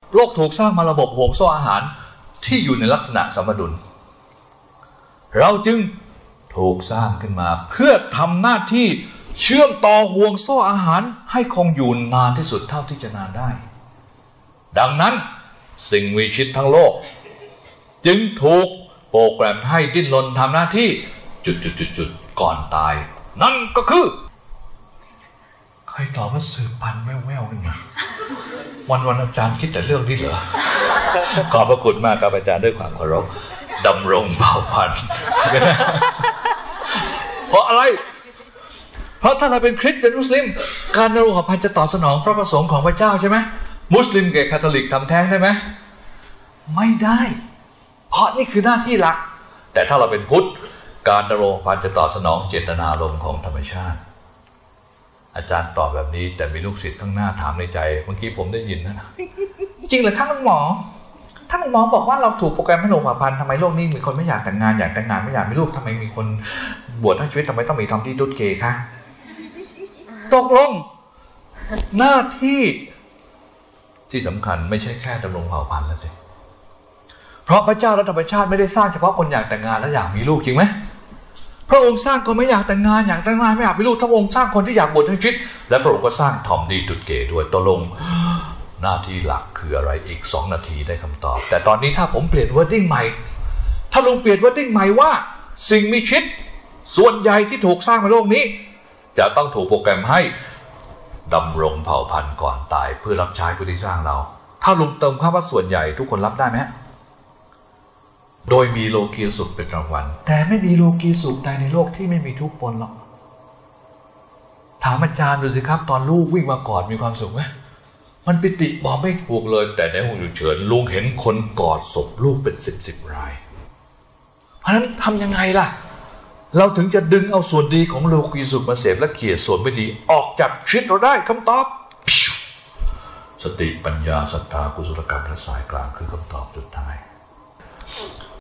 โลกถูกสร้างมาระบบห่วงโซ่อาหารที่อยู่ในลักษณะสมดุลเราจึงถูกสร้างขึ้นมาเพื่อทำหน้าที่เชื่อมต่อห่วงโซ่อาหารให้คงอยู่นานที่สุดเท่าที่จะนานได้ดังนั้นสิ่งมีชีวิตทั้งโลกจึงถูกโปรแกรมให้ดิ้นรนทำหน้าที่จุดๆก่อนตายนั่นก็คือใครตอบว่าสืบพันธุ์แว่วๆขึ้นมาวันอาจารย์คิดแต่เรื่องนี้เหรอขอบพระคุณมากครับอาจารย์ด้วยความเคารพดำรงเผ่าพันธุ์เพราะอะไรเพราะถ้าเราเป็นคริสต์เป็นมุสลิมการดำรงเผ่าพันธุ์จะตอบสนองพระประสงค์ของพระเจ้าใช่ไหมมุสลิมกับคาทอลิกทำแท้งได้ไหมไม่ได้เพราะนี่คือหน้าที่หลักแต่ถ้าเราเป็นพุทธการดำรงเผ่าพันธุ์จะตอบสนองเจตนารมณ์ของธรรมชาติอาจารย์ตอบแบบนี้แต่มีลูกศิษย์ข้างหน้าถามในใจเมื่อกี้ผมได้ยินนะจริงเหรอครับคุณหมอท่านหมอบอกว่าเราถูกโปรแกรมให้ลงเผ่าพันธุ์ทำไมโลกนี้มีคนไม่อยากแต่งงานอยากแต่งงานไม่อยากมีลูกทำไมมีคนบวชทั้งชีวิตทำไมต้องมีทอมที่ดุดเกย์คะตกลงหน้าที่สำคัญไม่ใช่แค่ดำรงเผ่าพันธุ์แล้วสิเพราะพระเจ้าและธรรมชาติไม่ได้สร้างเฉพาะคนอยากแต่งงานและอยากมีลูกจริงไหมพระองค์สร้างคนไม่อยากแต่งงานไม่อยากมีลูกพระองค์สร้างคนที่อยากบวชทั้งชีวิตและพระองค์ก็สร้างทอมดีดุดเกย์ด้วยตกลงหน้าที่หลักคืออะไรอีก2 นาทีได้คำตอบแต่ตอนนี้ถ้าผมเปลี่ยนวอร์ดดิ้งใหม่ถ้าลุงเปลี่ยนวอร์ดดิ้งใหม่ว่าสิ่งมีชีวิตส่วนใหญ่ที่ถูกสร้างในโลกนี้จะต้องถูกโปรแกรมให้ดำรงเผ่าพันธุ์ก่อนตายเพื่อรับใช้ผู้ที่สร้างเราถ้าลุงเติมคำว่าส่วนใหญ่ทุกคนรับได้ไหมโดยมีโลกียสุขเป็นรางวัลแต่ไม่มีโลกียสุขใดในโลกที่ไม่มีทุกข์ปนหรอกถามอาจารย์ดูสิครับตอนลูกวิ่งมากอดมีความสุขไหมมันปิติบอกไม่ถูกเลยแต่ในห้องฉุกเฉินลุงเห็นคนกอดศพลูกเป็น10 รายเพราะฉะนั้นทำยังไงล่ะเราถึงจะดึงเอาส่วนดีของโลกียสุขมาเสพและเกลียดส่วนไม่ดีออกจากชีวิตเราได้คำตอบสติปัญญาศรัทธากุศลกรรมและสายกลางคือคำตอบสุดท้าย